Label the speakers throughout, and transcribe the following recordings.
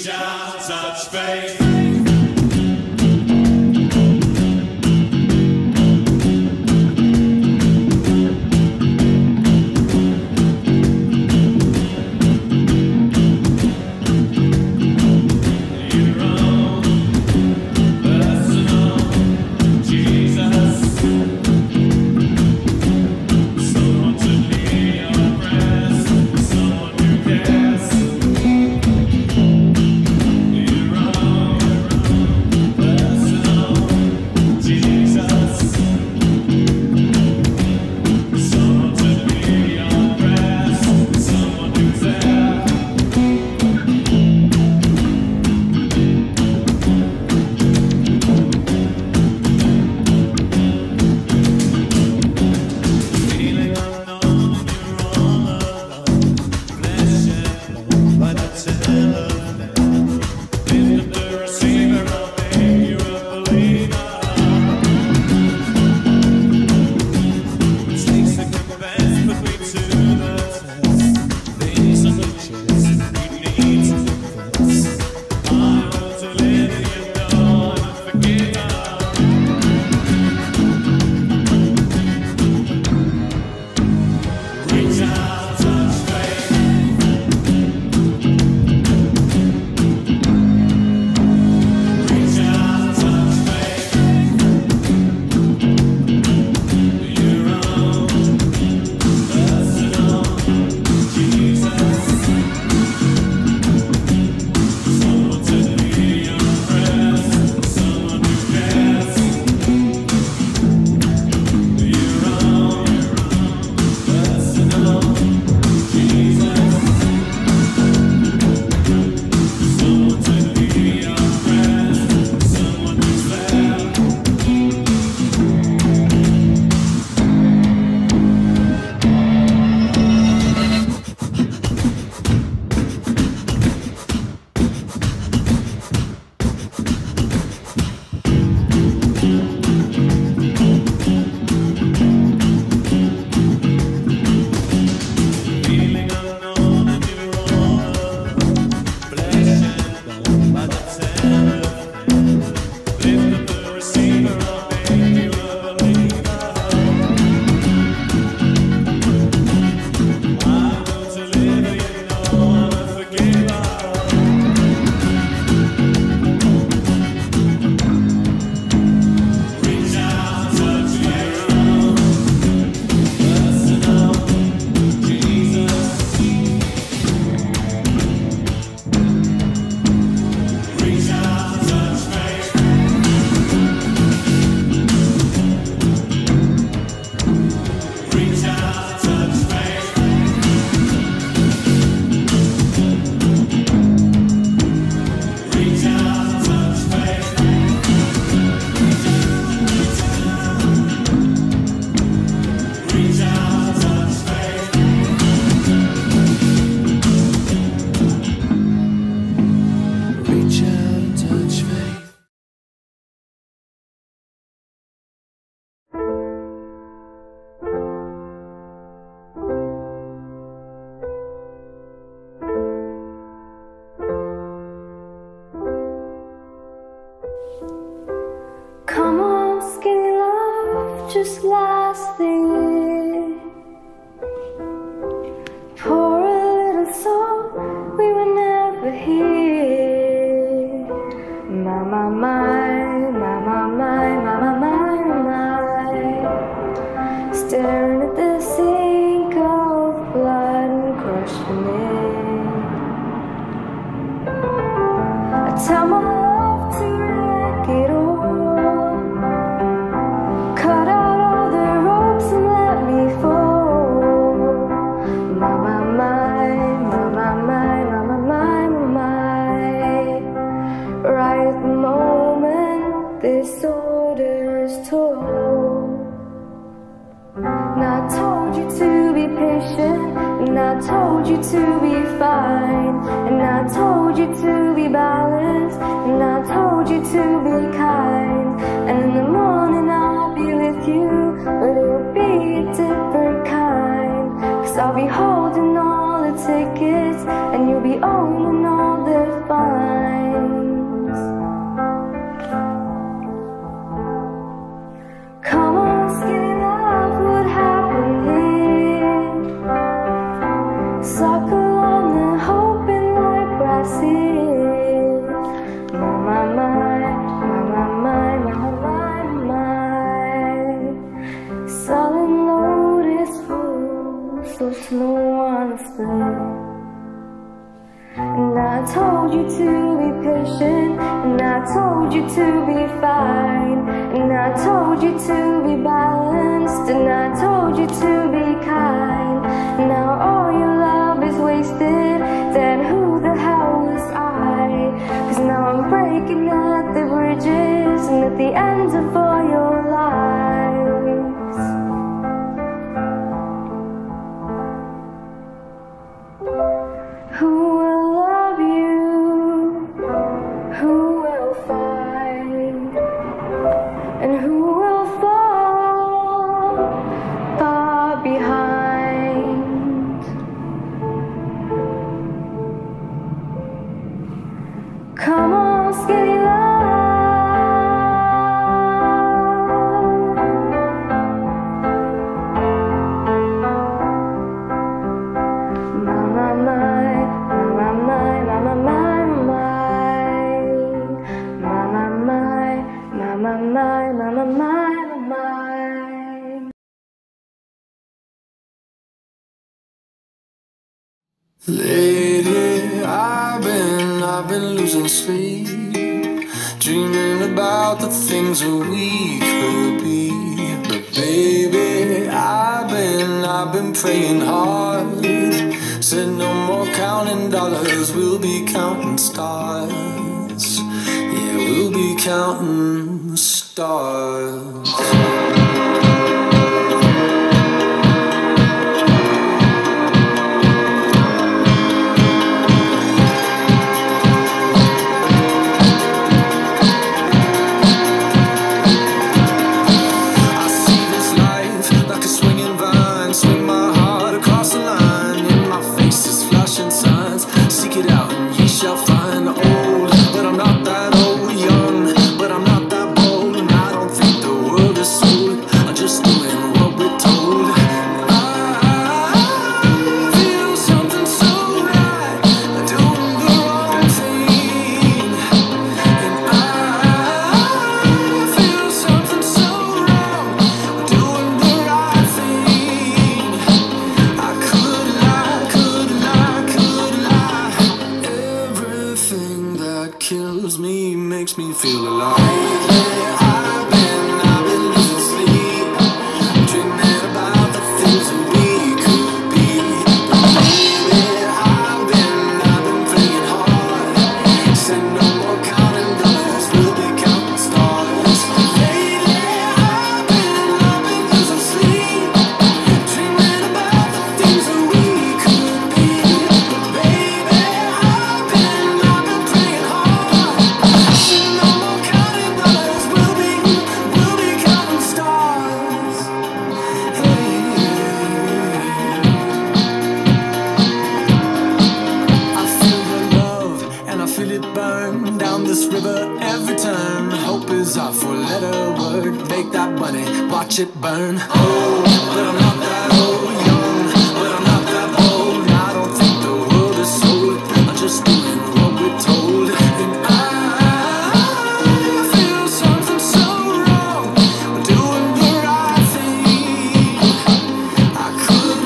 Speaker 1: Reach out, touch faith.
Speaker 2: Just last thing, pour a little song we were never here. My, my, my, my, my, my, my, my, my, staring at the sink of blood and crushed beneath. I tell my love to wreck it all. This order's told. And I told you to be patient, and I told you to be fine, and I told you to be balanced, and I told you to be kind. And in the morning I'll be with you, but it'll be a different kind. 'Cause I'll be holding all the tickets, and you'll be owning all the fun. sleep. And I told you to be patient, and I told you to be fine, and I told you to be balanced, and I told you to be kind. Now all your love is wasted, then who the hell was I? 'Cause now I'm breaking at the bridges and at the ends of all your lives. Who will love you? Who will fight? And who will fall far behind? Come on, skinny love.
Speaker 3: Lately I've been losing sleep, dreaming about the things that we could be. But baby, I've been praying hard. Said no more counting dollars, we'll be counting stars. Yeah, we'll be counting stars. Kills me, makes me feel alive. I've been losing sleep, dreaming about the things that we could be. But baby, I've been praying hard. Said no more counting dollars, we'll be counting stars. Lately, I've been losing sleep, dreaming about the things that we could be. But baby, I've been praying hard. This river every turn. Hope is our four-letter word. Make that money, watch it burn. Oh, but I'm not that old. Young, but I'm not that bold. I don't think the world is sold. I'm just doing what we're told. And I feel something so wrong. We're doing the right thing. I could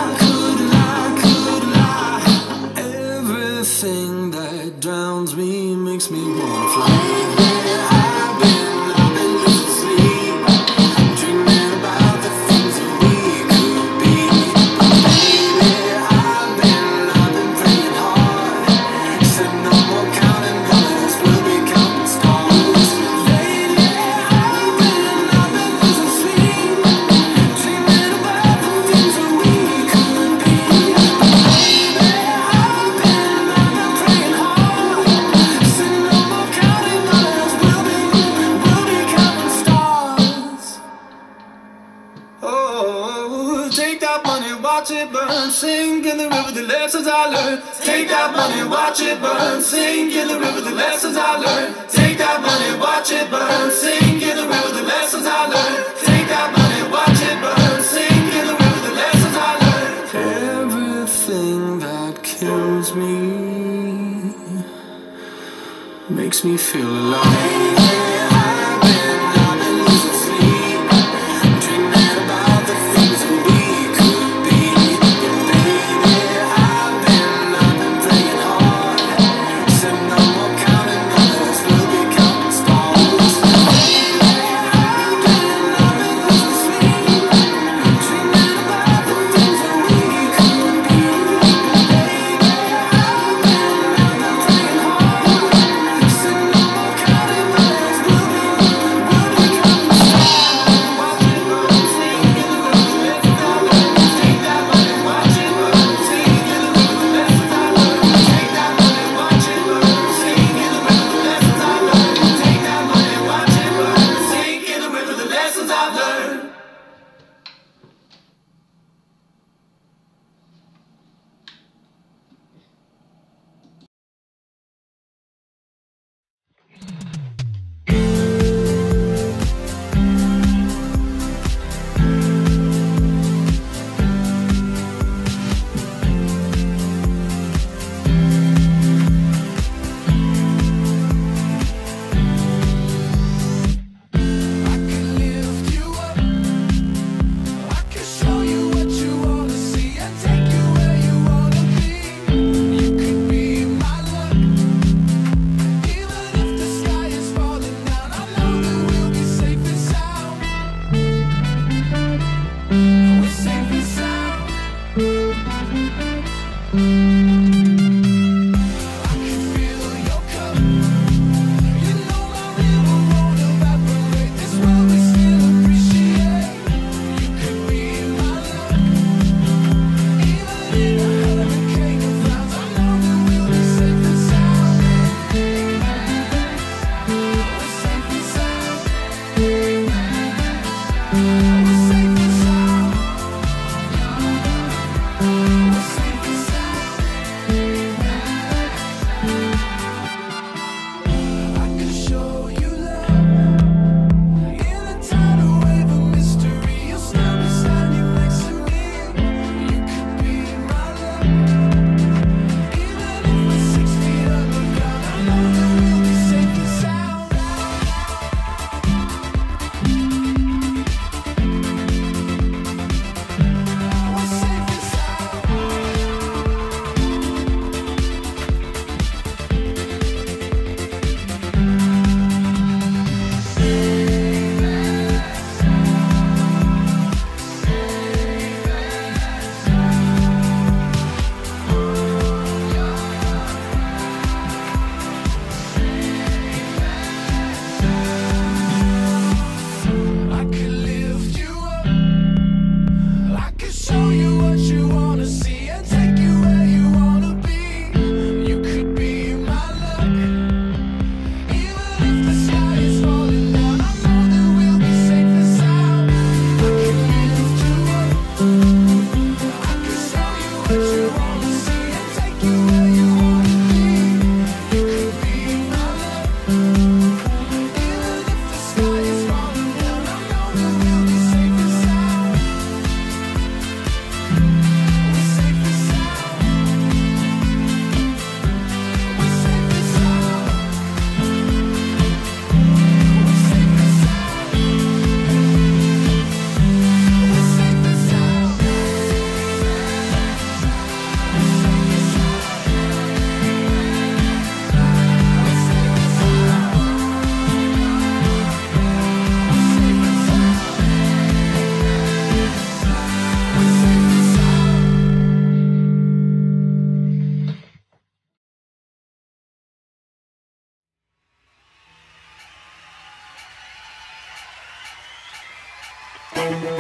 Speaker 3: lie. Everything that drowns me makes me wanna fly. I've been losing sleep, dreaming about the things that we could be. Baby, I've been praying hard. Said no more counting dollars, we'll be counting stars. Lately, I've been losing sleep, dreaming about the things that we could be. Baby, I've been praying hard. Said no more counting dollars, we'll be counting stars. Oh, take that money, watch it burn. Sink in the river, the lessons I learned. Take that money, watch it burn. Sink in the river, the lessons I learned. Take that money, watch it burn. Sink in the river, the lessons I learned. Take that money, watch it burn. Sink in the river, the lessons I learned. Everything that kills me makes me feel alive. I've been losing sleep, dreaming about the things that we could be. But baby,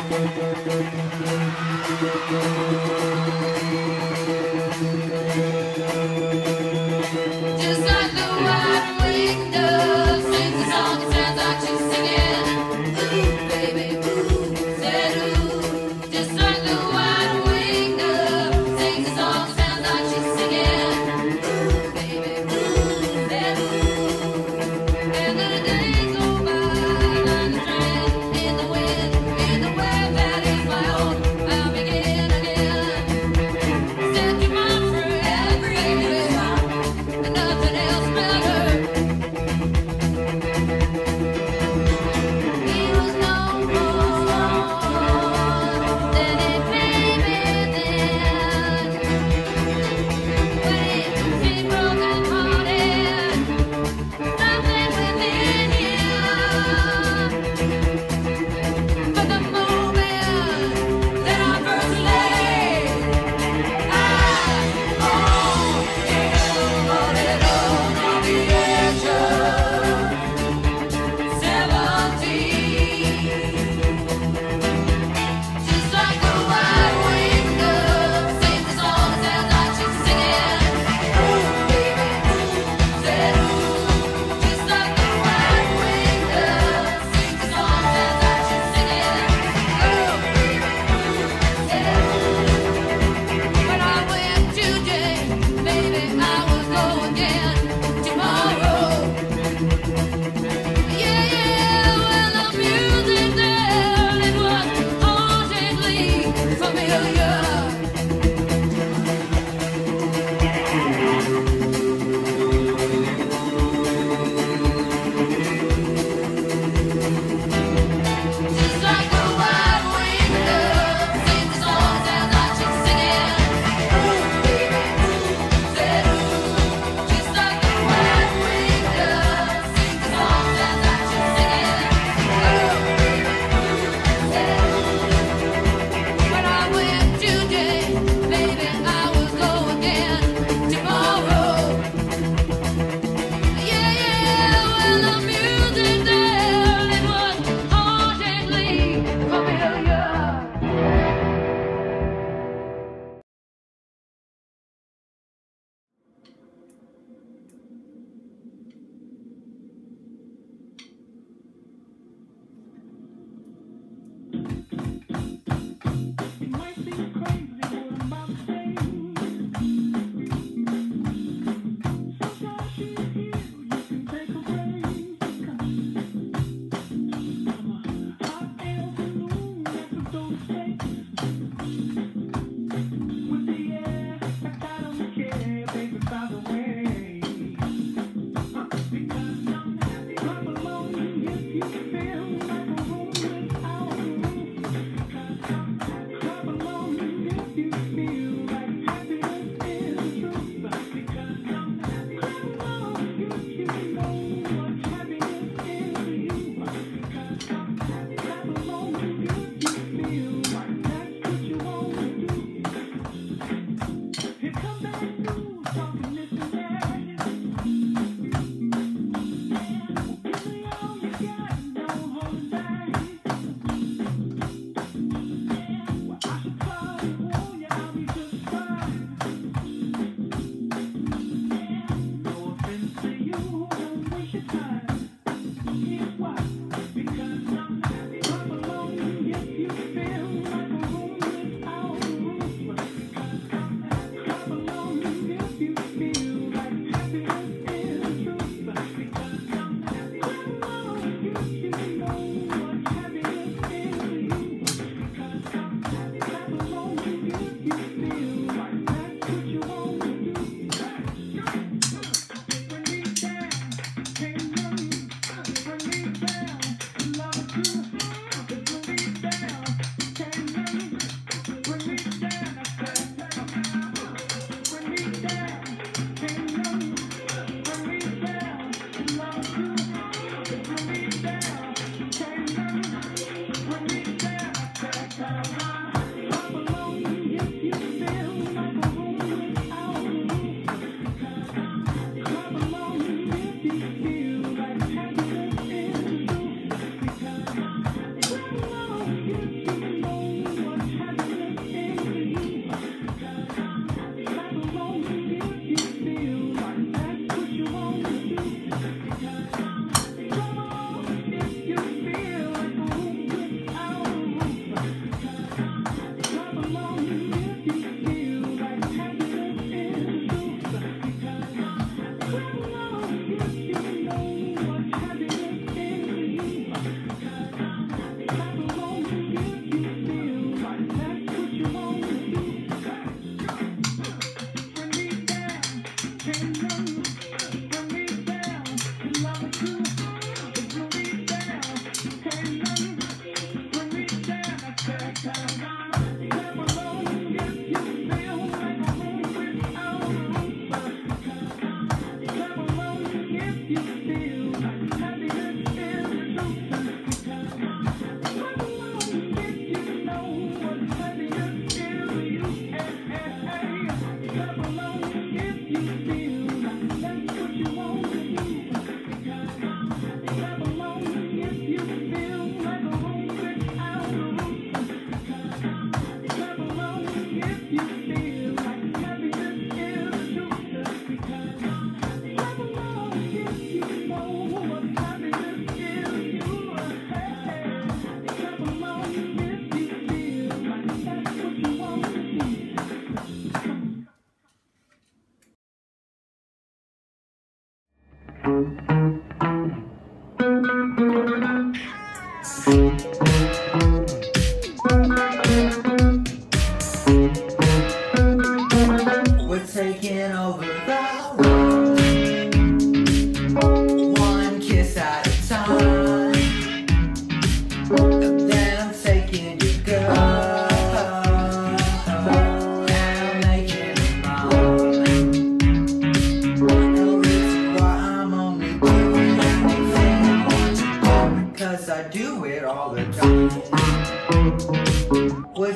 Speaker 4: Nothing else.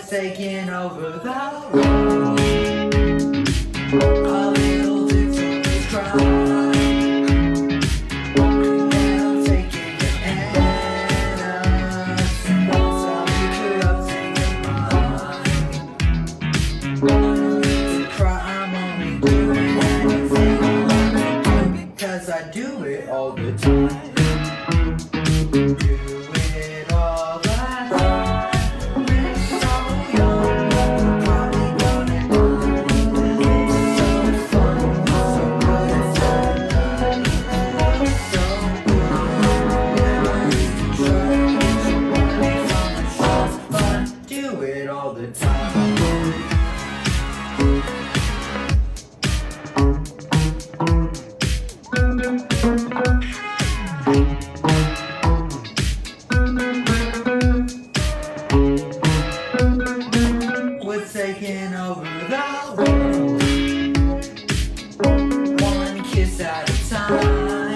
Speaker 4: What's taking over the world? A little victorious cry. And I'm taking your innocence. I'll be corrupting your mind. I don't need to cry, I'm only doing anything I want to do because I do it all the time. All the time. We're taking over the world, one kiss at a time.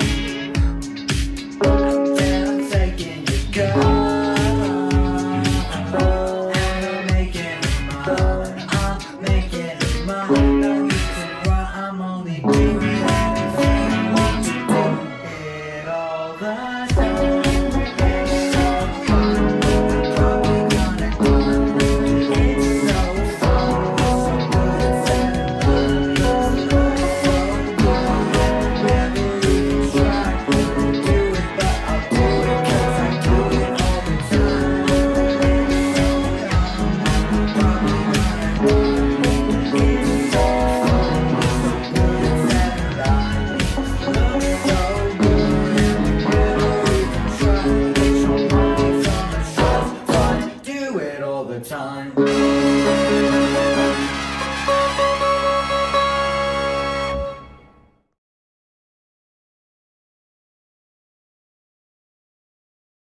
Speaker 4: Then I'm taking your girl. All the time.